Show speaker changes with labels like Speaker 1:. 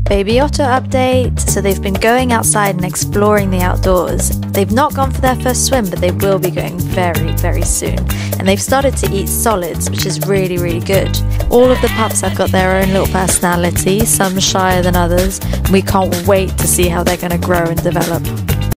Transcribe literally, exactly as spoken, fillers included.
Speaker 1: Baby Otter update. So they've been going outside and exploring the outdoors. They've not gone for their first swim, but they will be going very, very soon. And they've started to eat solids, which is really, really good. All of the pups have got their own little personality, some shyer than others. And we can't wait to see how they're going to grow and develop.